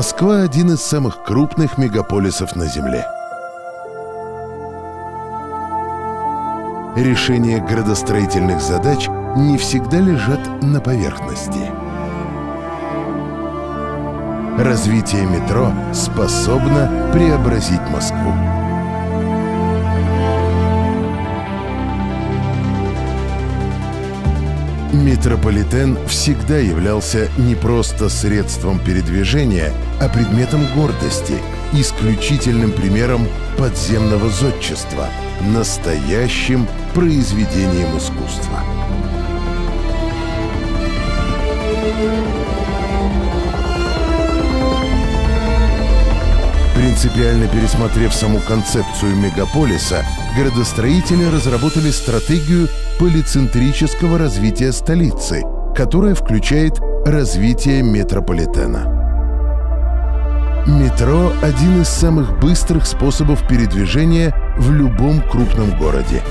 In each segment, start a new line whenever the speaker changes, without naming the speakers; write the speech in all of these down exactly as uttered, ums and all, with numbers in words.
Москва – один из самых крупных мегаполисов на Земле. Решение градостроительных задач не всегда лежат на поверхности. Развитие метро способно преобразить Москву. Метрополитен всегда являлся не просто средством передвижения, а предметом гордости, исключительным примером подземного зодчества, настоящим произведением искусства. Принципиально пересмотрев саму концепцию мегаполиса, градостроители разработали стратегию полицентрического развития столицы, которая включает развитие метрополитена. Метро – один из самых быстрых способов передвижения в любом крупном городе.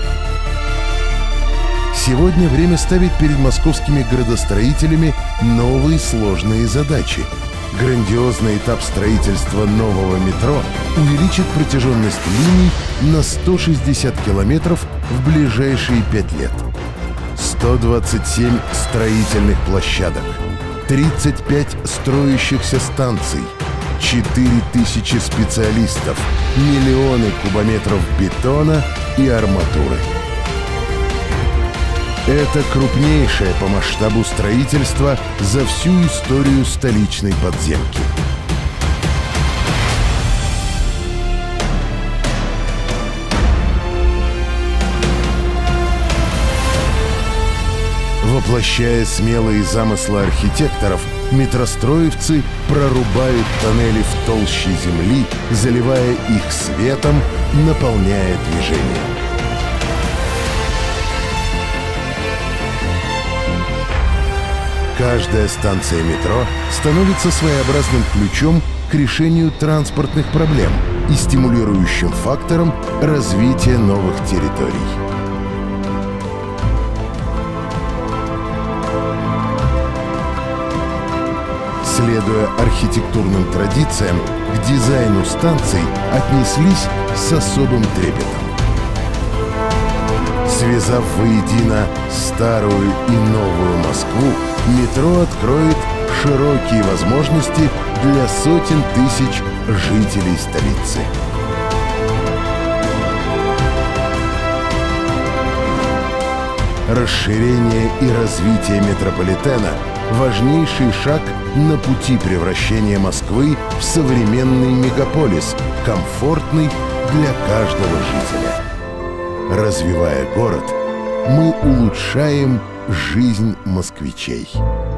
Сегодня время ставить перед московскими градостроителями новые сложные задачи. Грандиозный этап строительства нового метро увеличит протяженность линий на сто шестьдесят километров в ближайшие пять лет. сто двадцать семь строительных площадок, тридцать пять строящихся станций, четыре тысячи специалистов, миллионы кубометров бетона и арматуры. Это крупнейшее по масштабу строительство за всю историю столичной подземки. Воплощая смелые замыслы архитекторов, метростроевцы прорубают тоннели в толще земли, заливая их светом, наполняя движение. Каждая станция метро становится своеобразным ключом к решению транспортных проблем и стимулирующим фактором развития новых территорий. Следуя архитектурным традициям, к дизайну станций отнеслись с особым трепетом. Связав воедино старую и новую Москву, метро откроет широкие возможности для сотен тысяч жителей столицы. Расширение и развитие метрополитена – важнейший шаг на пути превращения Москвы в современный мегаполис, комфортный для каждого жителя. Развивая город, мы улучшаем жизнь москвичей.